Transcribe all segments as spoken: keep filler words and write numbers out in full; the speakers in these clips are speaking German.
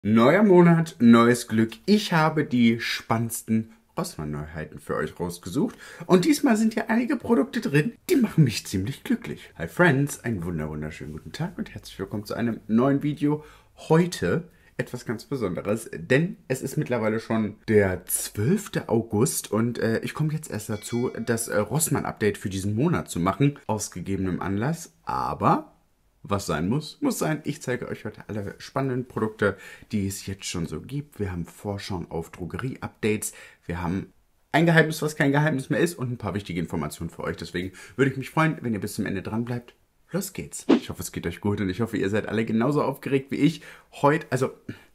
Neuer Monat, neues Glück. Ich habe die spannendsten Rossmann-Neuheiten für euch rausgesucht. Und diesmal sind hier einige Produkte drin, die machen mich ziemlich glücklich. Hi Friends, einen wunder wunderschönen guten Tag und herzlich willkommen zu einem neuen Video. Heute etwas ganz Besonderes, denn es ist mittlerweile schon der zwölfte August und äh, ich komme jetzt erst dazu, das äh, Rossmann-Update für diesen Monat zu machen, aus gegebenem Anlass, aber... was sein muss, muss sein. Ich zeige euch heute alle spannenden Produkte, die es jetzt schon so gibt. Wir haben Vorschauen auf Drogerie-Updates. Wir haben ein Geheimnis, was kein Geheimnis mehr ist und ein paar wichtige Informationen für euch. Deswegen würde ich mich freuen, wenn ihr bis zum Ende dran bleibt. Los geht's. Ich hoffe, es geht euch gut und ich hoffe, ihr seid alle genauso aufgeregt wie ich. Heute, also,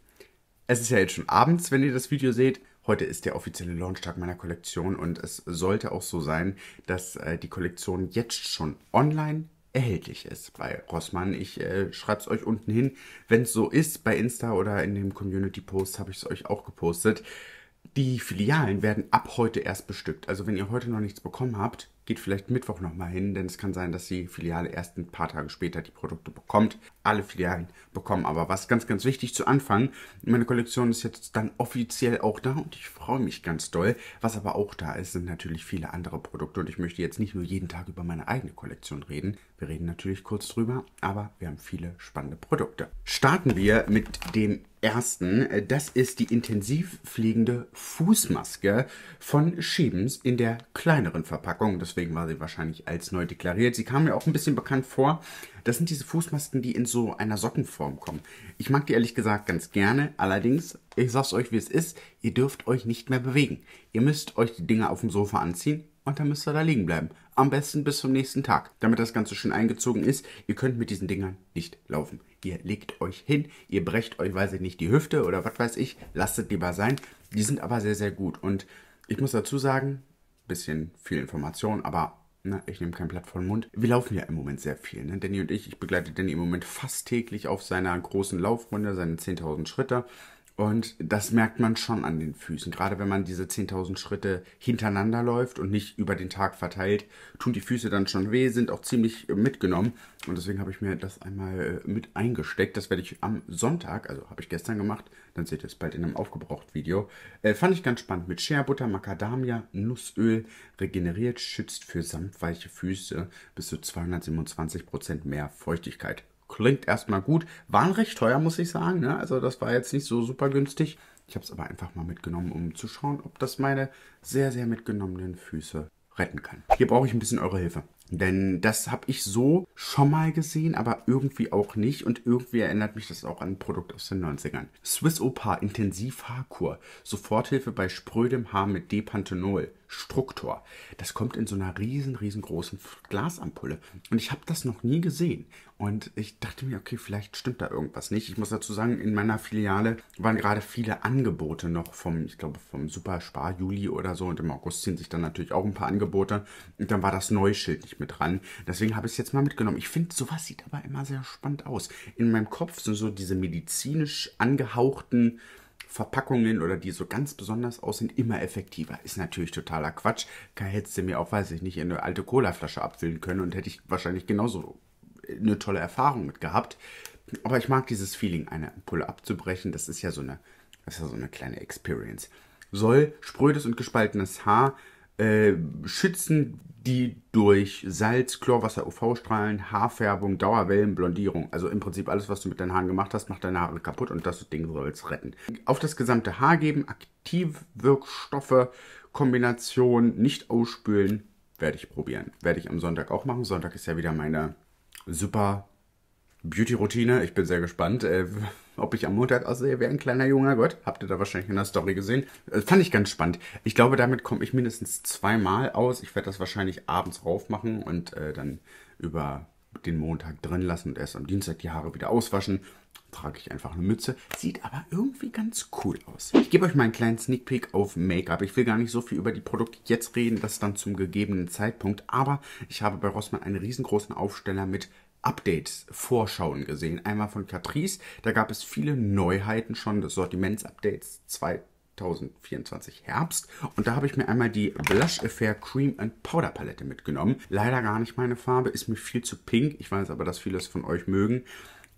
es ist ja jetzt schon abends, wenn ihr das Video seht. Heute ist der offizielle Launchtag meiner Kollektion und es sollte auch so sein, dass äh, die Kollektion jetzt schon online erhältlich ist bei Rossmann. Ich äh, schreibe es euch unten hin, wenn es so ist. Bei Insta oder in dem Community-Post habe ich es euch auch gepostet. Die Filialen werden ab heute erst bestückt. Also wenn ihr heute noch nichts bekommen habt, geht vielleicht Mittwoch nochmal hin, denn es kann sein, dass die Filiale erst ein paar Tage später die Produkte bekommt. Alle Filialen bekommen aber was. Ganz, ganz wichtig zu Anfang. Meine Kollektion ist jetzt dann offiziell auch da und ich freue mich ganz doll. Was aber auch da ist, sind natürlich viele andere Produkte und ich möchte jetzt nicht nur jeden Tag über meine eigene Kollektion reden. Wir reden natürlich kurz drüber, aber wir haben viele spannende Produkte. Starten wir mit dem ersten. Das ist die intensiv pflegende Fußmaske von Schebens in der kleineren Verpackung. Deswegen war sie wahrscheinlich als neu deklariert. Sie kam mir auch ein bisschen bekannt vor. Das sind diese Fußmasken, die in so einer Sockenform kommen. Ich mag die ehrlich gesagt ganz gerne. Allerdings, ich sag's euch, wie es ist, ihr dürft euch nicht mehr bewegen. Ihr müsst euch die Dinger auf dem Sofa anziehen und dann müsst ihr da liegen bleiben. Am besten bis zum nächsten Tag, damit das Ganze schön eingezogen ist. Ihr könnt mit diesen Dingern nicht laufen. Ihr legt euch hin, ihr brecht euch, weiß ich nicht, die Hüfte oder was weiß ich. Lasst es lieber sein. Die sind aber sehr, sehr gut. Und ich muss dazu sagen, bisschen viel Information, aber na, ich nehme kein Blatt vor den Mund. Wir laufen ja im Moment sehr viel. Ne? Danny und ich, ich begleite Danny im Moment fast täglich auf seiner großen Laufrunde, seine zehntausend Schritte. Und das merkt man schon an den Füßen. Gerade wenn man diese zehntausend Schritte hintereinander läuft und nicht über den Tag verteilt, tun die Füße dann schon weh, sind auch ziemlich mitgenommen. Und deswegen habe ich mir das einmal mit eingesteckt. Das werde ich am Sonntag, also habe ich gestern gemacht, dann seht ihr es bald in einem Aufgebraucht-Video. Äh, fand ich ganz spannend. Mit Shea Butter, Macadamia, Nussöl, regeneriert, schützt für samtweiche Füße bis zu zweihundertsiebenundzwanzig Prozent mehr Feuchtigkeit. Klingt erstmal gut. Waren recht teuer, muss ich sagen. Ne? Also das war jetzt nicht so super günstig. Ich habe es aber einfach mal mitgenommen, um zu schauen, ob das meine sehr, sehr mitgenommenen Füße retten kann. Hier brauche ich ein bisschen eure Hilfe. Denn das habe ich so schon mal gesehen, aber irgendwie auch nicht. Und irgendwie erinnert mich das auch an ein Produkt aus den neunzigern. Swiss Opar Intensiv Haarkur. Soforthilfe bei sprödem Haar mit Depanthenol. Struktor. Das kommt in so einer riesen, riesengroßen Glasampulle. Und ich habe das noch nie gesehen. Und ich dachte mir, okay, vielleicht stimmt da irgendwas nicht. Ich muss dazu sagen, in meiner Filiale waren gerade viele Angebote noch vom, ich glaube, vom Super Spar Juli oder so. Und im August ziehen sich dann natürlich auch ein paar Angebote. Und dann war das Neuschild nicht mit dran. Deswegen habe ich es jetzt mal mitgenommen. Ich finde, sowas sieht aber immer sehr spannend aus. In meinem Kopf sind so diese medizinisch angehauchten Verpackungen oder die so ganz besonders aussehen, immer effektiver. Ist natürlich totaler Quatsch. Hättest du mir auch, weiß ich nicht, in eine alte Colaflasche abfüllen können und hätte ich wahrscheinlich genauso eine tolle Erfahrung mit gehabt. Aber ich mag dieses Feeling, eine Ampulle abzubrechen. Das ist ja so eine, das ist ja so eine kleine Experience. Soll sprödes und gespaltenes Haar äh, schützen, die durch Salz, Chlorwasser, U V-Strahlen, Haarfärbung, Dauerwellen, Blondierung, also im Prinzip alles, was du mit deinen Haaren gemacht hast, macht deine Haare kaputt und das Ding soll es retten. Auf das gesamte Haar geben, Aktivwirkstoffe, Kombination, nicht ausspülen, werde ich probieren. Werde ich am Sonntag auch machen. Sonntag ist ja wieder meine super Beauty-Routine. Ich bin sehr gespannt, äh, ob ich am Montag aussehe wie ein kleiner junger Gott. Habt ihr da wahrscheinlich in der Story gesehen. Das fand ich ganz spannend. Ich glaube, damit komme ich mindestens zweimal aus. Ich werde das wahrscheinlich abends raufmachen und äh, dann über den Montag drin lassen und erst am Dienstag die Haare wieder auswaschen. Trage ich einfach eine Mütze. Sieht aber irgendwie ganz cool aus. Ich gebe euch mal einen kleinen Sneak Peek auf Make-up. Ich will gar nicht so viel über die Produkte jetzt reden, das dann zum gegebenen Zeitpunkt. Aber ich habe bei Rossmann einen riesengroßen Aufsteller mit Updates, Vorschauen gesehen. Einmal von Catrice, da gab es viele Neuheiten schon, das Sortiments-Updates zweitausendvierundzwanzig Herbst. Und da habe ich mir einmal die Blush Affair Cream and Powder Palette mitgenommen. Leider gar nicht meine Farbe, ist mir viel zu pink. Ich weiß aber, dass viele es von euch mögen.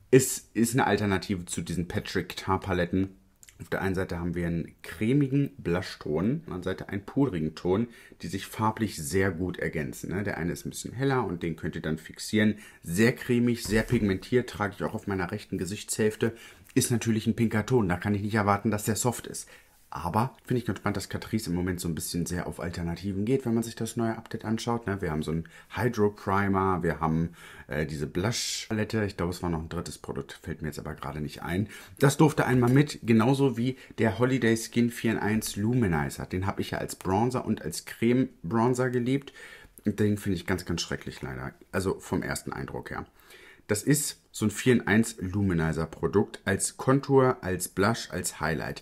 Es ist eine Alternative zu diesen Patrick Tar Paletten. Auf der einen Seite haben wir einen cremigen Blushton, auf der anderen Seite einen pudrigen Ton, die sich farblich sehr gut ergänzen. Ne? Der eine ist ein bisschen heller und den könnt ihr dann fixieren. Sehr cremig, sehr pigmentiert, trage ich auch auf meiner rechten Gesichtshälfte. Ist natürlich ein pinker Ton, da kann ich nicht erwarten, dass der soft ist. Aber finde ich ganz spannend, dass Catrice im Moment so ein bisschen sehr auf Alternativen geht, wenn man sich das neue Update anschaut. Ne? Wir haben so einen Hydro Primer, wir haben äh, diese Blush-Palette. Ich glaube, es war noch ein drittes Produkt, fällt mir jetzt aber gerade nicht ein. Das durfte einmal mit, genauso wie der Holiday Skin vier in eins Luminizer. Den habe ich ja als Bronzer und als Creme-Bronzer geliebt. Und den finde ich ganz, ganz schrecklich leider. Also vom ersten Eindruck her. Das ist so ein vier in eins Luminizer Produkt als Kontur, als Blush, als Highlight.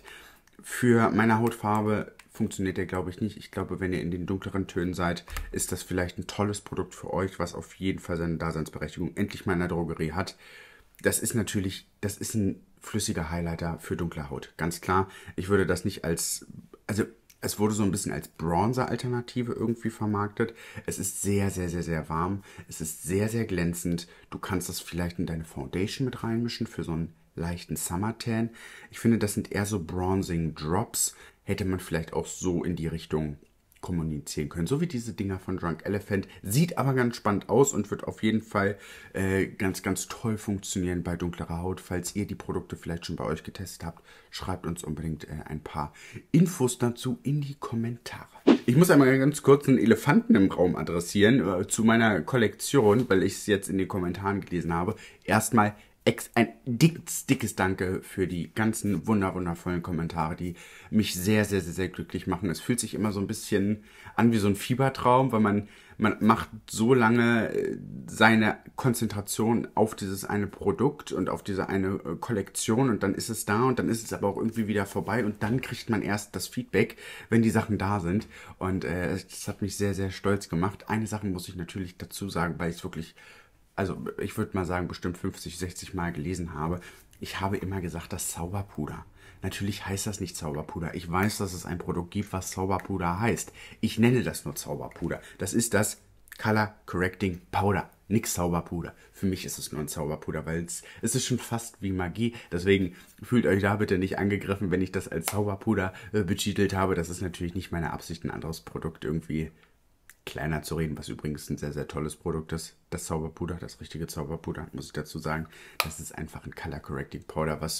Für meine Hautfarbe funktioniert der, glaube ich, nicht. Ich glaube, wenn ihr in den dunkleren Tönen seid, ist das vielleicht ein tolles Produkt für euch, was auf jeden Fall seine Daseinsberechtigung endlich mal in der Drogerie hat. Das ist natürlich, das ist ein flüssiger Highlighter für dunkle Haut. Ganz klar. Ich würde das nicht als, also es wurde so ein bisschen als Bronzer-Alternative irgendwie vermarktet. Es ist sehr, sehr, sehr, sehr warm. Es ist sehr, sehr glänzend. Du kannst das vielleicht in deine Foundation mit reinmischen für so einen leichten Summer Tan. Ich finde, das sind eher so Bronzing Drops. Hätte man vielleicht auch so in die Richtung kommunizieren können. So wie diese Dinger von Drunk Elephant. Sieht aber ganz spannend aus und wird auf jeden Fall äh, ganz, ganz toll funktionieren bei dunklerer Haut. Falls ihr die Produkte vielleicht schon bei euch getestet habt, schreibt uns unbedingt äh, ein paar Infos dazu in die Kommentare. Ich muss einmal ganz kurz einen Elefanten im Raum adressieren äh, zu meiner Kollektion, weil ich es jetzt in den Kommentaren gelesen habe. Erstmal ein dickes, dickes Danke für die ganzen wunder, wundervollen Kommentare, die mich sehr, sehr, sehr, sehr glücklich machen. Es fühlt sich immer so ein bisschen an wie so ein Fiebertraum, weil man, man macht so lange seine Konzentration auf dieses eine Produkt und auf diese eine Kollektion und dann ist es da und dann ist es aber auch irgendwie wieder vorbei und dann kriegt man erst das Feedback, wenn die Sachen da sind. Und äh, das hat mich sehr, sehr stolz gemacht. Eine Sache muss ich natürlich dazu sagen, weil ich es wirklich... also ich würde mal sagen, bestimmt fünfzig, sechzig Mal gelesen habe. Ich habe immer gesagt, das Zauberpuder. Natürlich heißt das nicht Zauberpuder. Ich weiß, dass es ein Produkt gibt, was Zauberpuder heißt. Ich nenne das nur Zauberpuder. Das ist das Color Correcting Powder. Nix Zauberpuder. Für mich ist es nur ein Zauberpuder, weil es, es ist schon fast wie Magie. Deswegen fühlt euch da bitte nicht angegriffen, wenn ich das als Zauberpuder äh, betitelt habe. Das ist natürlich nicht meine Absicht, ein anderes Produkt irgendwie kleiner zu reden, was übrigens ein sehr, sehr tolles Produkt ist. Das Zauberpuder, das richtige Zauberpuder, muss ich dazu sagen. Das ist einfach ein Color Correcting Powder, was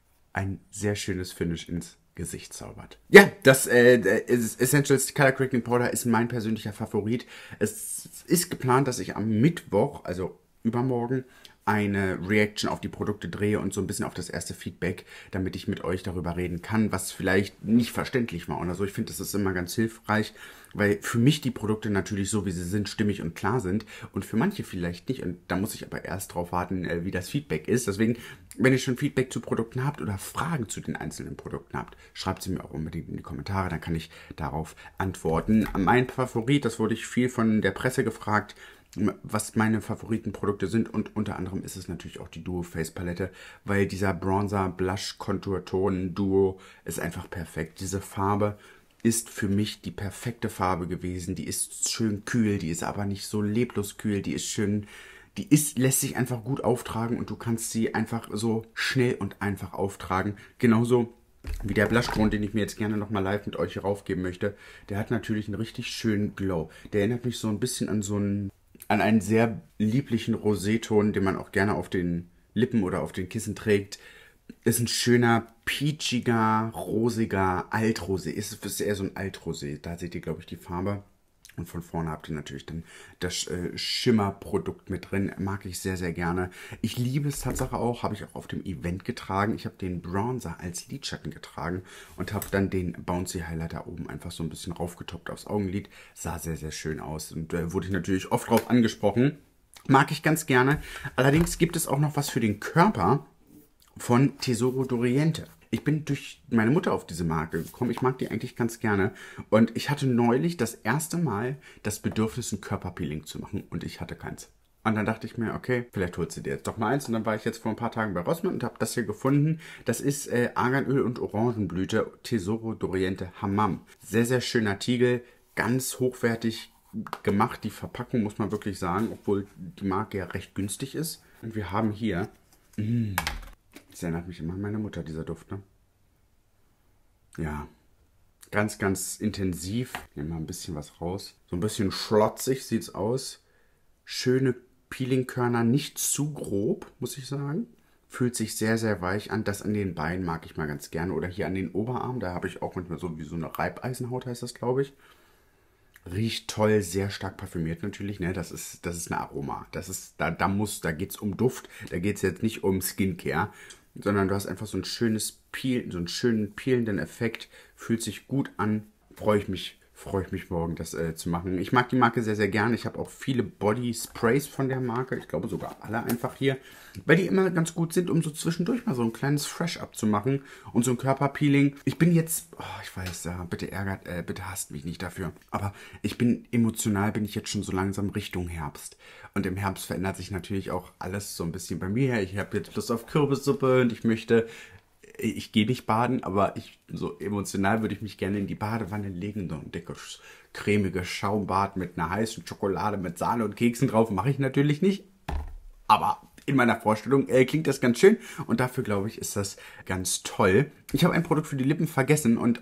ein sehr schönes Finish ins Gesicht zaubert. Ja, das äh, Essentials Color Correcting Powder ist mein persönlicher Favorit. Es ist geplant, dass ich am Mittwoch, also übermorgen, eine Reaction auf die Produkte drehe und so ein bisschen auf das erste Feedback, damit ich mit euch darüber reden kann, was vielleicht nicht verständlich war oder so. Ich finde, das ist immer ganz hilfreich, weil für mich die Produkte natürlich so, wie sie sind, stimmig und klar sind und für manche vielleicht nicht. Und da muss ich aber erst drauf warten, wie das Feedback ist. Deswegen, wenn ihr schon Feedback zu Produkten habt oder Fragen zu den einzelnen Produkten habt, schreibt sie mir auch unbedingt in die Kommentare, dann kann ich darauf antworten. Mein Favorit, das wurde ich viel von der Presse gefragt, was meine Favoritenprodukte sind und unter anderem ist es natürlich auch die Duo Face Palette, weil dieser Bronzer Blush Contour Ton Duo ist einfach perfekt. Diese Farbe ist für mich die perfekte Farbe gewesen. Die ist schön kühl, die ist aber nicht so leblos kühl, die ist schön, die ist, lässt sich einfach gut auftragen und du kannst sie einfach so schnell und einfach auftragen. Genauso wie der Blushton, den ich mir jetzt gerne nochmal live mit euch hier raufgeben möchte. Der hat natürlich einen richtig schönen Glow. Der erinnert mich so ein bisschen an so einen an einen sehr lieblichen Roséton, den man auch gerne auf den Lippen oder auf den Kissen trägt. Ist ein schöner, peachiger, rosiger Altrosé. Ist, ist eher so ein Altrosé. Da seht ihr, glaube ich, die Farbe. Und von vorne habt ihr natürlich dann das äh, Schimmerprodukt mit drin. Mag ich sehr, sehr gerne. Ich liebe es Tatsache auch. Habe ich auch auf dem Event getragen. Ich habe den Bronzer als Lidschatten getragen und habe dann den Bouncy Highlighter oben einfach so ein bisschen raufgetoppt aufs Augenlid. Sah sehr, sehr schön aus. Und da äh, wurde ich natürlich oft drauf angesprochen. Mag ich ganz gerne. Allerdings gibt es auch noch was für den Körper von Tesoro d'Oriente. Ich bin durch meine Mutter auf diese Marke gekommen. Ich mag die eigentlich ganz gerne. Und ich hatte neulich das erste Mal das Bedürfnis, ein Körperpeeling zu machen. Und ich hatte keins. Und dann dachte ich mir, okay, vielleicht holst du dir jetzt doch mal eins. Und dann war ich jetzt vor ein paar Tagen bei Rossmann und habe das hier gefunden. Das ist äh, Arganöl und Orangenblüte Tesoro d'Oriente Hammam. Sehr, sehr schöner Tiegel. Ganz hochwertig gemacht. Die Verpackung muss man wirklich sagen, obwohl die Marke ja recht günstig ist. Und wir haben hier Das erinnert mich immer an meine Mutter, dieser Duft, ne? Ja. Ganz, ganz intensiv. Nehmen wir ein bisschen was raus. So ein bisschen schlotzig sieht's aus. Schöne Peelingkörner, nicht zu grob, muss ich sagen. Fühlt sich sehr, sehr weich an. Das an den Beinen mag ich mal ganz gerne. Oder hier an den Oberarm. Da habe ich auch manchmal so wie so eine Reibeisenhaut, heißt das, glaube ich. Riecht toll, sehr stark parfümiert natürlich. Ne? Das ist, das ist ein Aroma. Das ist, da, da muss, da geht es um Duft. Da geht es jetzt nicht um Skincare. Sondern du hast einfach so ein schönes Peel, so einen schönen peelenden Effekt. Fühlt sich gut an. Freue ich mich. Freue ich mich morgen, das äh, zu machen. Ich mag die Marke sehr, sehr gerne. Ich habe auch viele Body Sprays von der Marke. Ich glaube sogar alle einfach hier. Weil die immer ganz gut sind, um so zwischendurch mal so ein kleines Fresh-Up zu machen. Und so ein Körperpeeling. Ich bin jetzt, oh, ich weiß, ja, bitte ärgert, äh, bitte hasst mich nicht dafür. Aber ich bin emotional, bin ich jetzt schon so langsam Richtung Herbst. Und im Herbst verändert sich natürlich auch alles so ein bisschen bei mir. Ich habe jetzt Lust auf Kürbissuppe und ich möchte... Ich gehe nicht baden, aber ich, so emotional würde ich mich gerne in die Badewanne legen. So ein dickes, cremiges Schaumbad mit einer heißen Schokolade mit Sahne und Keksen drauf. Mache ich natürlich nicht. Aber in meiner Vorstellung äh, klingt das ganz schön. Und dafür, glaube ich, ist das ganz toll. Ich habe ein Produkt für die Lippen vergessen und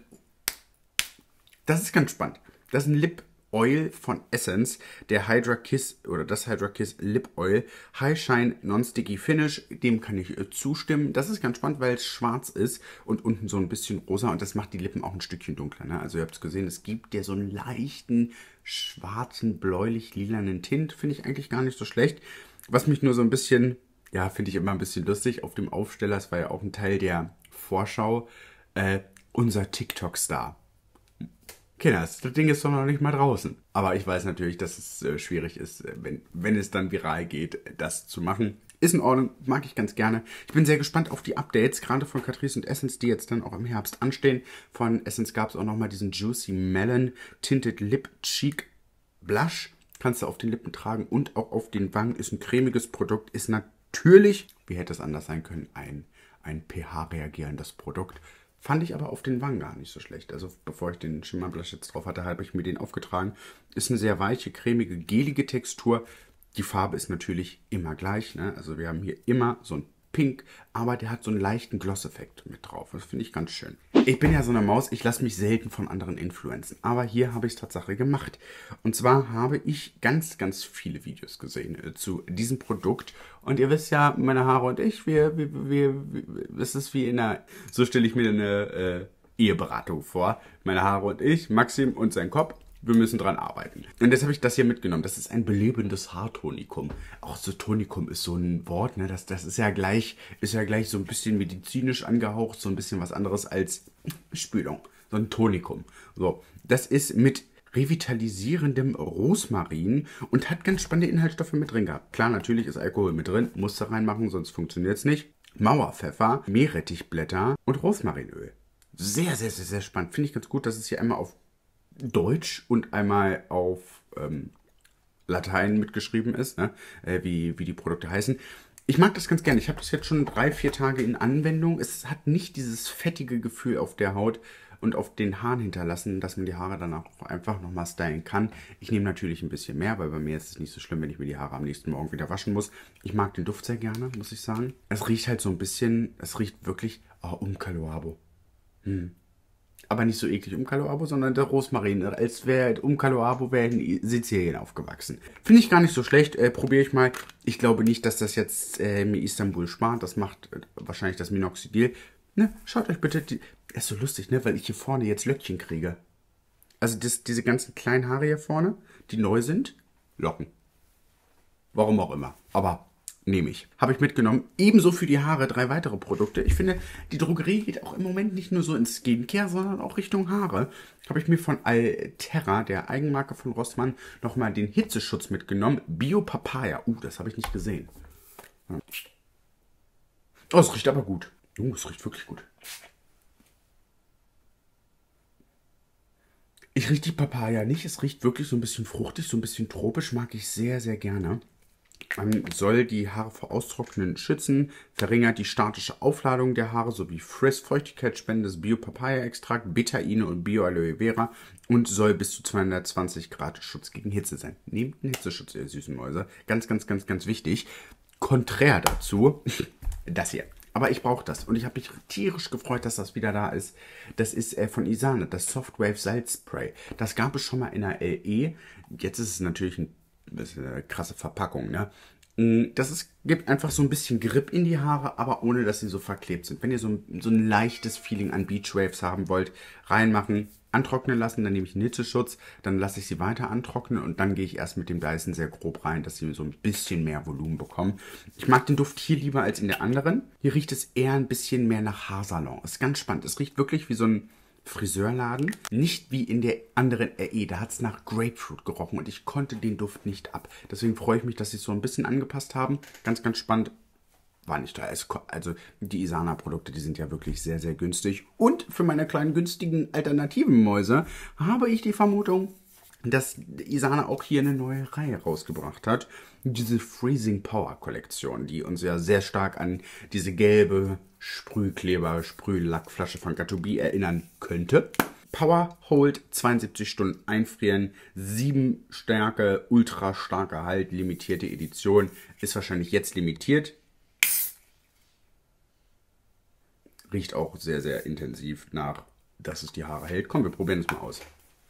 das ist ganz spannend. Das ist ein Lip Oil von Essence, der Hydra Kiss oder das Hydra Kiss Lip Oil, High Shine Non-Sticky Finish, dem kann ich äh, zustimmen. Das ist ganz spannend, weil es schwarz ist und unten so ein bisschen rosa und das macht die Lippen auch ein Stückchen dunkler. Ne? Also ihr habt es gesehen, es gibt ja so einen leichten, schwarzen, bläulich-lilanen Tint, finde ich eigentlich gar nicht so schlecht. Was mich nur so ein bisschen, ja, finde ich immer ein bisschen lustig, auf dem Aufsteller, das war ja auch ein Teil der Vorschau, äh, unser TikTok-Star. Kinders, das Ding ist doch noch nicht mal draußen. Aber ich weiß natürlich, dass es äh, schwierig ist, äh, wenn, wenn es dann viral geht, das zu machen. Ist in Ordnung, mag ich ganz gerne. Ich bin sehr gespannt auf die Updates, gerade von Catrice und Essence, die jetzt dann auch im Herbst anstehen. Von Essence gab es auch nochmal diesen Juicy Melon Tinted Lip Cheek Blush. Kannst du auf den Lippen tragen und auch auf den Wangen. Ist ein cremiges Produkt, ist natürlich, wie hätte es anders sein können, ein, ein pH-reagierendes Produkt. Fand ich aber auf den Wangen gar nicht so schlecht. Also bevor ich den Schimmerblush jetzt drauf hatte, habe ich mir den aufgetragen. Ist eine sehr weiche, cremige, gelige Textur. Die Farbe ist natürlich immer gleich. Ne? Also wir haben hier immer so ein Pink, aber der hat so einen leichten Gloss-Effekt mit drauf. Das finde ich ganz schön. Ich bin ja so eine Maus, ich lasse mich selten von anderen influenzen. Aber hier habe ich es tatsächlich gemacht. Und zwar habe ich ganz, ganz viele Videos gesehen äh, zu diesem Produkt. Und ihr wisst ja, meine Haare und ich, wir, wir, wir, wir das ist wie in einer, so stelle ich mir eine äh, Eheberatung vor. Meine Haare und ich, Maxim und sein Kopf. Wir müssen dran arbeiten. Und jetzt habe ich das hier mitgenommen. Das ist ein belebendes Haartonikum. Auch so Tonikum ist so ein Wort, ne? Das, das ist ja gleich, ist ja gleich so ein bisschen medizinisch angehaucht, so ein bisschen was anderes als Spülung. So ein Tonikum. So, das ist mit revitalisierendem Rosmarin und hat ganz spannende Inhaltsstoffe mit drin gehabt. Klar, natürlich ist Alkohol mit drin, musst du reinmachen, sonst funktioniert es nicht. Mauerpfeffer, Meerrettichblätter und Rosmarinöl. Sehr, sehr, sehr, sehr spannend. Finde ich ganz gut, dass es hier einmal auf Deutsch und einmal auf ähm, Latein mitgeschrieben ist, ne? äh, wie, wie die Produkte heißen. Ich mag das ganz gerne. Ich habe das jetzt schon drei, vier Tage in Anwendung. Es hat nicht dieses fettige Gefühl auf der Haut und auf den Haaren hinterlassen, dass man die Haare dann auch einfach nochmal stylen kann. Ich nehme natürlich ein bisschen mehr, weil bei mir ist es nicht so schlimm, wenn ich mir die Haare am nächsten Morgen wieder waschen muss. Ich mag den Duft sehr gerne, muss ich sagen. Es riecht halt so ein bisschen, es riecht wirklich, oh, um Caloabo. Hm. Aber nicht so eklig um Caloabo, sondern der Rosmarin. Als wäre um Caloabo wäre in Sizilien aufgewachsen. Finde ich gar nicht so schlecht. Äh, Probiere ich mal. Ich glaube nicht, dass das jetzt äh, mir Istanbul spart. Das macht äh, wahrscheinlich das Minoxidil. Ne, schaut euch bitte. Die, das ist so lustig, ne, weil ich hier vorne jetzt Löckchen kriege. Also das, diese ganzen kleinen Haare hier vorne, die neu sind, Locken. Warum auch immer. Aber nehme ich. Habe ich mitgenommen. Ebenso für die Haare drei weitere Produkte. Ich finde, die Drogerie geht auch im Moment nicht nur so ins Skincare, sondern auch Richtung Haare. Habe ich mir von Alterra, der Eigenmarke von Rossmann, nochmal den Hitzeschutz mitgenommen. Bio Papaya. Uh, das habe ich nicht gesehen. Oh, es riecht aber gut. Uh, es riecht wirklich gut. Ich rieche die Papaya nicht. Es riecht wirklich so ein bisschen fruchtig, so ein bisschen tropisch. Mag ich sehr, sehr gerne. Man soll die Haare vor Austrocknen schützen, verringert die statische Aufladung der Haare sowie Frizz, feuchtigkeitsspendendes Bio-Papaya-Extrakt, Betaine und Bio-Aloe Vera und soll bis zu zweihundertzwanzig Grad Schutz gegen Hitze sein. Nehmt einen Hitzeschutz, ihr süßen Mäuse. Ganz, ganz, ganz, ganz wichtig. Konträr dazu das hier. Aber ich brauche das. Und ich habe mich tierisch gefreut, dass das wieder da ist. Das ist äh, von Isane, das Softwave Salzspray. Das gab es schon mal in der L E. Jetzt ist es natürlich ein, das ist eine krasse Verpackung, ne? Das ist, gibt einfach so ein bisschen Grip in die Haare, aber ohne, dass sie so verklebt sind. Wenn ihr so ein, so ein leichtes Feeling an Beachwaves haben wollt, reinmachen, antrocknen lassen, dann nehme ich einen Hitzeschutz, dann lasse ich sie weiter antrocknen und dann gehe ich erst mit dem Dyson sehr grob rein, dass sie so ein bisschen mehr Volumen bekommen. Ich mag den Duft hier lieber als in der anderen. Hier riecht es eher ein bisschen mehr nach Haarsalon. Ist ganz spannend. Es riecht wirklich wie so ein Friseurladen. Nicht wie in der anderen R E. Da hat es nach Grapefruit gerochen und ich konnte den Duft nicht ab. Deswegen freue ich mich, dass sie es so ein bisschen angepasst haben. Ganz, ganz spannend. War nicht teuer. Also die Isana-Produkte, die sind ja wirklich sehr, sehr günstig. Und für meine kleinen günstigen alternativen Mäuse habe ich die Vermutung, dass Isana auch hier eine neue Reihe rausgebracht hat. Diese Freezing Power Kollektion, die uns ja sehr stark an diese gelbe Sprühkleber, Sprühlackflasche von Got to Be erinnern könnte. Power Hold, zweiundsiebzig Stunden einfrieren, sieben Stärke, ultra starker Halt, limitierte Edition. Ist wahrscheinlich jetzt limitiert. Riecht auch sehr, sehr intensiv nach, dass es die Haare hält. Komm, wir probieren es mal aus.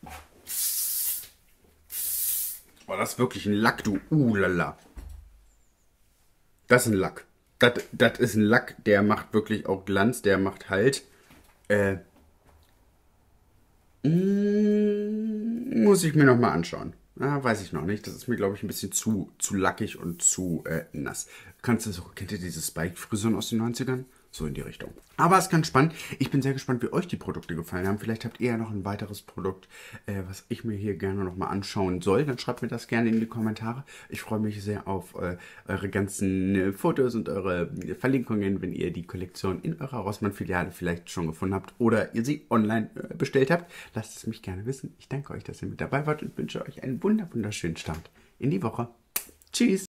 Oh, das ist wirklich ein Lack, du. Uh, lala. Das ist ein Lack. Das, das ist ein Lack, der macht wirklich auch Glanz, der macht Halt. Äh, mm, muss ich mir nochmal anschauen. Ah, weiß ich noch nicht. Das ist mir, glaube ich, ein bisschen zu, zu lackig und zu äh, nass. Kannst du so, kennt ihr diese Spike-Frisuren aus den neunzigern? So in die Richtung. Aber es ist ganz spannend. Ich bin sehr gespannt, wie euch die Produkte gefallen haben. Vielleicht habt ihr ja noch ein weiteres Produkt, äh, was ich mir hier gerne nochmal anschauen soll. Dann schreibt mir das gerne in die Kommentare. Ich freue mich sehr auf äh, eure ganzen äh, Fotos und eure äh, Verlinkungen, wenn ihr die Kollektion in eurer Rossmann-Filiale vielleicht schon gefunden habt oder ihr sie online äh, bestellt habt. Lasst es mich gerne wissen. Ich danke euch, dass ihr mit dabei wart und wünsche euch einen wunder wunderschönen Start in die Woche. Tschüss!